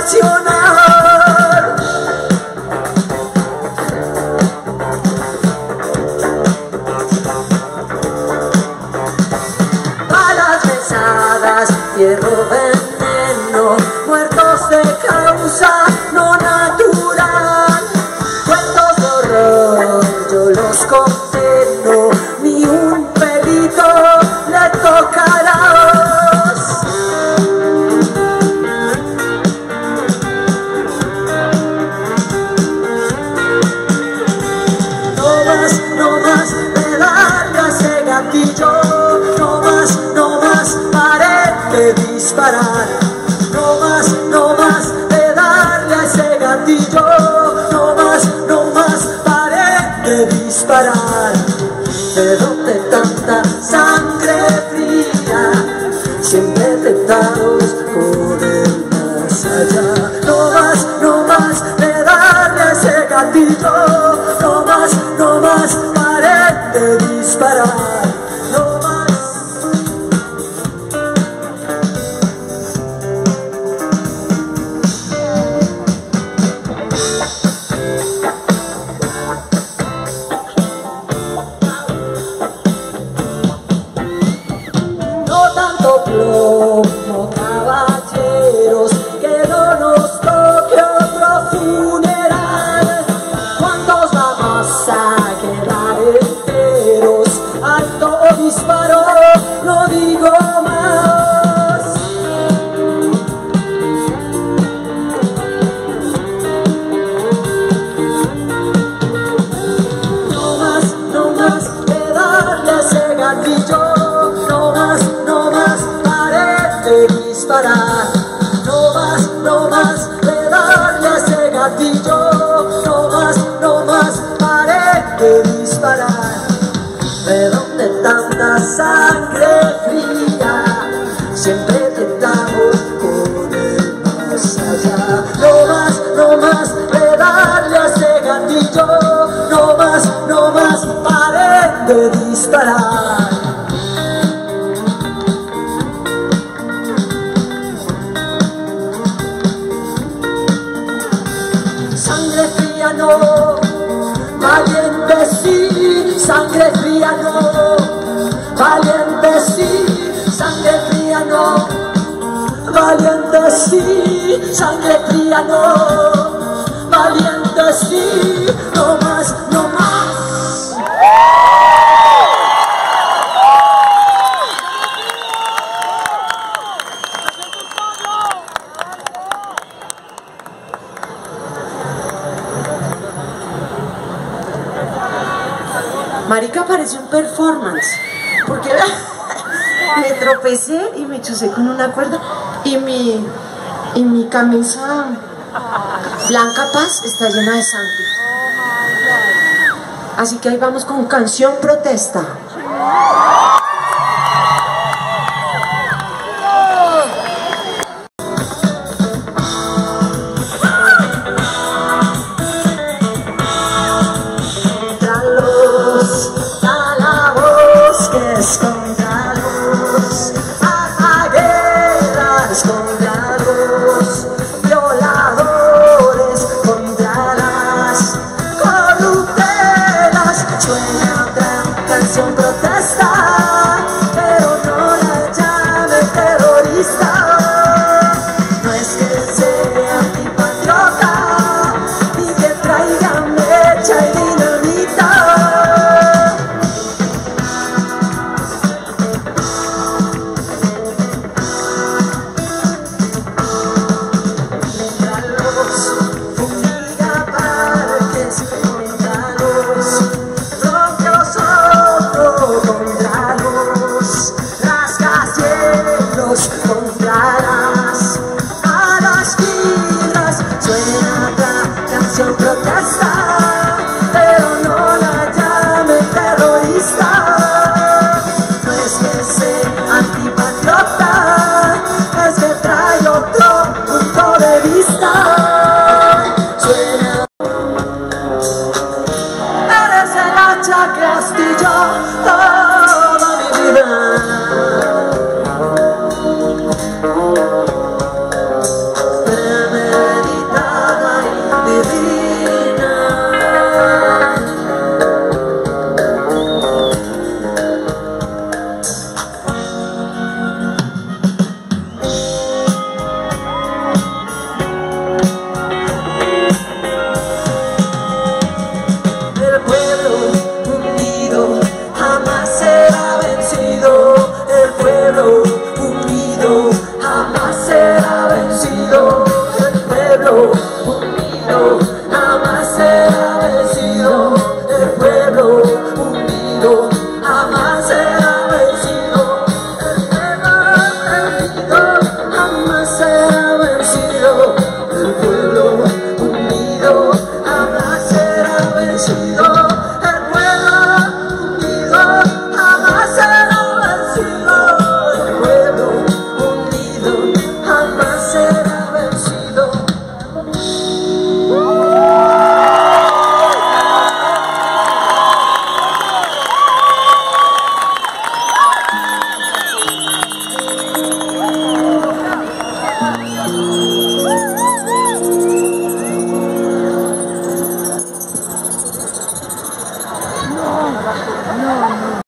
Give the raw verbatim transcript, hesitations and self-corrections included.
nacional. Balas pesadas, hierro veneno, muertos de causa no natural. Cuentos de horror, yo los condeno, ni un pelito le tocarás. No más, no más, de darle a ese gatillo. No más, no más, pare de disparar. No más, no más, de darle a ese gatillo. No más, no más, pare de disparar. ¿De dónde tanta sangre fría? Siempre tentados con el más allá. No más, no más, de darle a ese gatillo. No más, no más, pare de disparar. No más. No tanto plomo, caballeros, que no nos toque otro funeral. ¿Cuántos vamos a quedar enteros? Alto disparo, no digo más. No más, no más, de darle a ese gatillo. No más, no más, pare de disparar. No más, no más, de darle a ese gatillo. No más, no más, pare de disparar. ¿De dónde tanta sangre fría? Siempre tentamos con el más allá. No más, no más, de darle a ese gatillo. No más, no más, pare de disparar. Sangre fría no, valiente sí, sangre fría no, valiente sí, sangre fría no, valiente sí, sangre fría no, valiente sí, no más, no más. Marica, parece un performance, porque me tropecé y me chocé con una cuerda y mi, y mi camisa blanca paz está llena de sangre. Así que ahí vamos con canción protesta. Contra los a guerras, contra los violadores, contra las corruptelas. Suena otra canción protesta, pero no la llame terrorista. No es que sea antipatriota ni que traiga mecha y dinamita. jamás será vencido. El pueblo unido jamás será vencido. El pueblo unido jamás será vencido. El pueblo unido jamás será vencido.